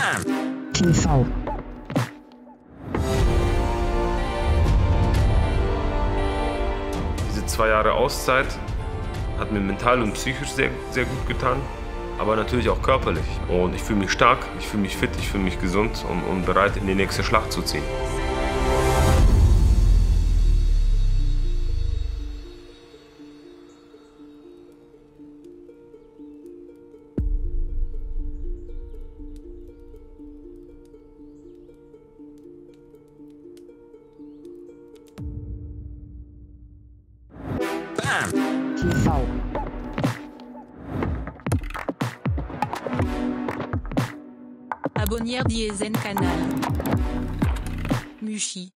TV. Diese 2 Jahre Auszeit hat mir mental und psychisch sehr, sehr gut getan, aber natürlich auch körperlich. Und ich fühle mich stark, ich fühle mich fit, ich fühle mich gesund und bereit, in die nächste Schlacht zu ziehen. TV. Abonnière Diesen Canal. Mushi.